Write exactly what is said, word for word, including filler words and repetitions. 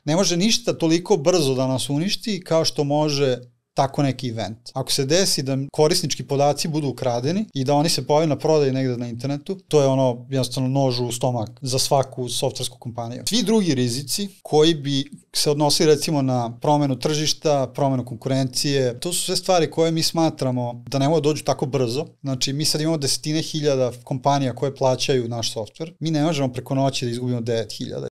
Ne može ništa toliko brzo da nas uništi kao što može tako neki event. Ako se desi da korisnički podaci budu ukradeni i da oni se pojave na prodaji negde na internetu, to je ono jednostavno nož u stomak za svaku softversku kompaniju. Svi drugi rizici koji bi se odnosili recimo na promenu tržišta, promenu konkurencije, to su sve stvari koje mi smatramo da ne mogu dođu tako brzo. Znači mi sad imamo desetine hiljada kompanija koje plaćaju naš softver. Mi ne možemo preko noći da izgubimo devet hiljada.